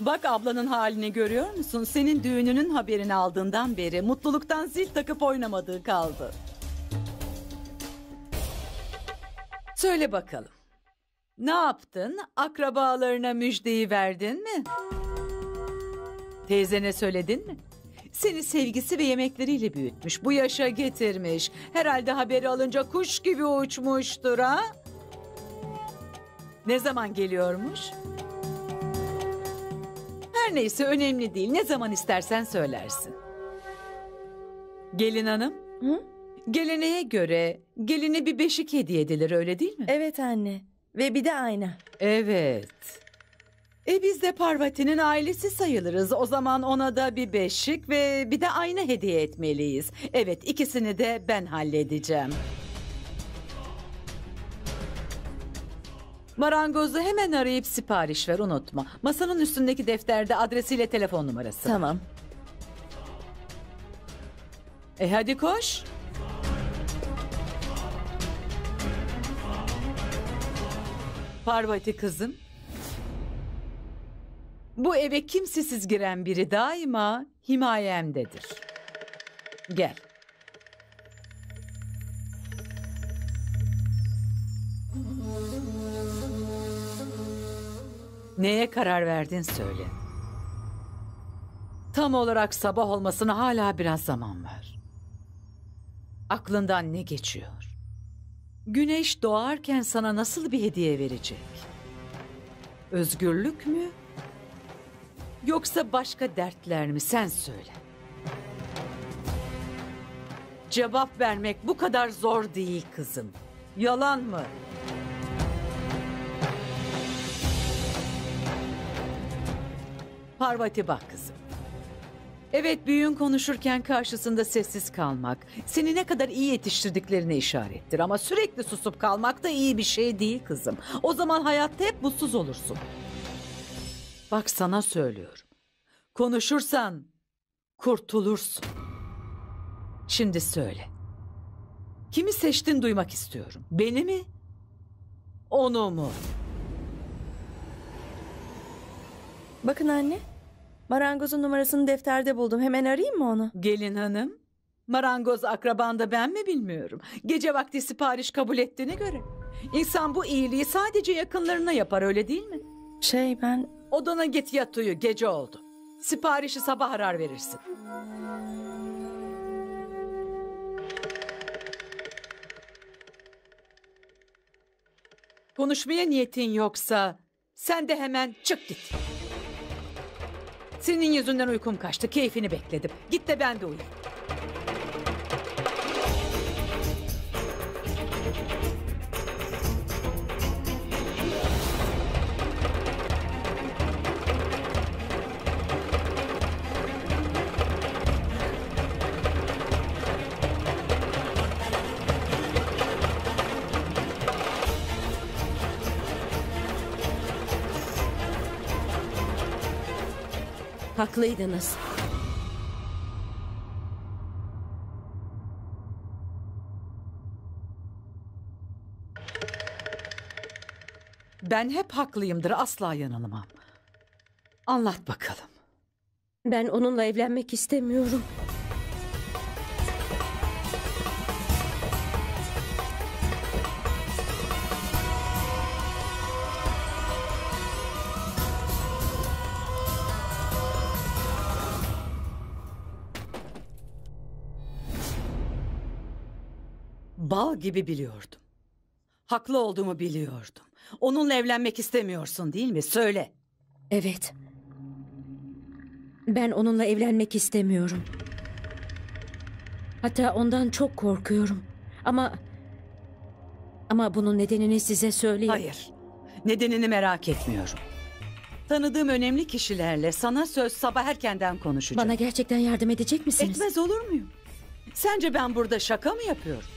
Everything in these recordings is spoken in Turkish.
Bak ablanın halini görüyor musun? Senin düğününün haberini aldığından beri mutluluktan zil takıp oynamadığı kaldı. Söyle bakalım. Ne yaptın? Akrabalarına müjdeyi verdin mi? Teyzene söyledin mi? Seni sevgisi ve yemekleriyle büyütmüş, bu yaşa getirmiş. Herhalde haberi alınca kuş gibi uçmuştur ha? Ne zaman geliyormuş? Her neyse önemli değil. Ne zaman istersen söylersin. Gelin hanım. Hı? Geleneğe göre geline bir beşik hediye edilir, öyle değil mi? Evet anne. Ve bir de ayna. Evet. Biz de Parvati'nin ailesi sayılırız. O zaman ona da bir beşik ve bir de ayna hediye etmeliyiz. Evet, ikisini de ben halledeceğim. Marangozu hemen arayıp sipariş ver, unutma. Masanın üstündeki defterde adresiyle telefon numarası. Tamam. Hadi koş. Parvati kızım. Bu eve kimsesiz giren biri daima himayemdedir. Gel. Neye karar verdin söyle. Tam olarak sabah olmasına hala biraz zaman var. Aklından ne geçiyor? Güneş doğarken sana nasıl bir hediye verecek? Özgürlük mü? Yoksa başka dertler mi? Sen söyle. Cevap vermek bu kadar zor değil kızım. Yalan mı? Parvati bak kızım. Evet, büyüğün konuşurken karşısında sessiz kalmak seni ne kadar iyi yetiştirdiklerine işarettir. Ama sürekli susup kalmak da iyi bir şey değil kızım. O zaman hayatta hep mutsuz olursun. Bak sana söylüyorum. Konuşursan kurtulursun. Şimdi söyle. Kimi seçtin duymak istiyorum. Beni mi? Onu mu? Bakın anne. Marangozun numarasını defterde buldum. Hemen arayayım mı onu? Gelin hanım. Marangoz akrabanda ben mi bilmiyorum. Gece vakti sipariş kabul ettiğine göre. İnsan bu iyiliği sadece yakınlarına yapar, öyle değil mi? Ben... Odana git, yat uyu, gece oldu. Siparişi sabah arar verirsin. Konuşmaya niyetin yoksa sen de hemen çık git. Senin yüzünden uykum kaçtı, keyfini bekledim. Git de ben de uyuyayım. Haklıydınız. Ben hep haklıyımdır, asla yanılmam. Anlat bakalım. Ben onunla evlenmek istemiyorum. Bal gibi biliyordum. Haklı olduğumu biliyordum. Onunla evlenmek istemiyorsun değil mi? Söyle. Evet. Ben onunla evlenmek istemiyorum. Hatta ondan çok korkuyorum. Ama bunun nedenini size söyleyeyim. Hayır. Nedenini merak etmiyorum. Tanıdığım önemli kişilerle sana söz, sabah erkenden konuşacağım. Bana gerçekten yardım edecek misiniz? Etmez olur muyum? Sence ben burada şaka mı yapıyorum?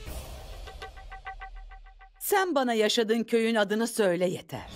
Sen bana yaşadığın köyün adını söyle yeter.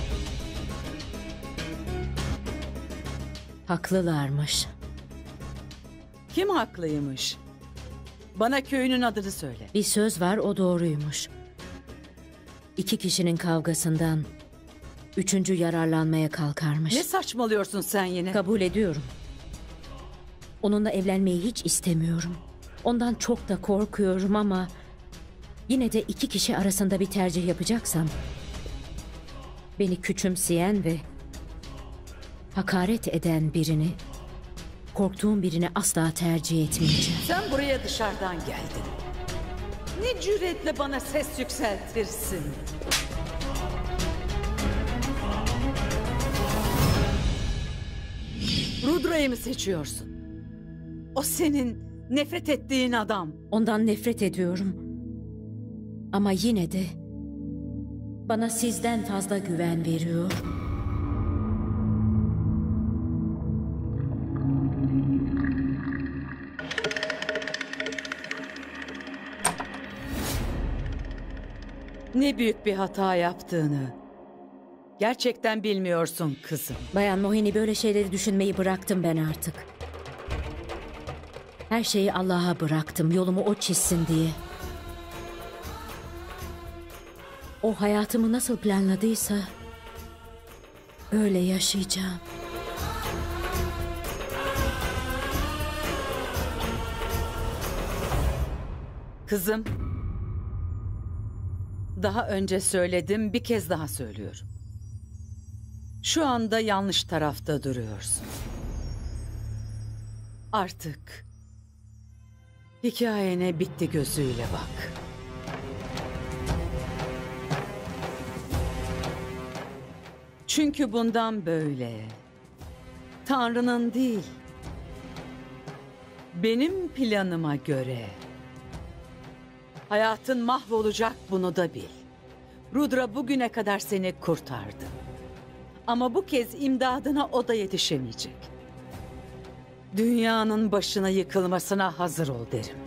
Haklılarmış. Kim haklıymış? Bana köyünün adını söyle. Bir söz var, o doğruymuş. İki kişinin kavgasından üçüncü yararlanmaya kalkarmış. Ne saçmalıyorsun sen yine? Kabul ediyorum. Onunla evlenmeyi hiç istemiyorum. Ondan çok da korkuyorum ama yine de iki kişi arasında bir tercih yapacaksam beni küçümseyen ve hakaret eden birini, korktuğum birini asla tercih etmeyeceğim. Sen buraya dışarıdan geldin. Ne cüretle bana ses yükseltirsin? Rudra'yı mı seçiyorsun? O senin nefret ettiğin adam. Ondan nefret ediyorum. Ama yine de bana sizden fazla güven veriyor. Ne büyük bir hata yaptığını gerçekten bilmiyorsun kızım. Bayan Mohini, böyle şeyleri düşünmeyi bıraktım ben artık. Her şeyi Allah'a bıraktım, yolumu o çizsin diye. O hayatımı nasıl planladıysa öyle yaşayacağım. Kızım, daha önce söyledim, bir kez daha söylüyorum. Şu anda yanlış tarafta duruyorsun. Artık hikayene bitti gözüyle bak. Çünkü bundan böyle Tanrı'nın değil, benim planıma göre hayatın mahvolacak, bunu da bil. Rudra bugüne kadar seni kurtardı. Ama bu kez imdadına o da yetişemeyecek. Dünyanın başına yıkılmasına hazır ol derim.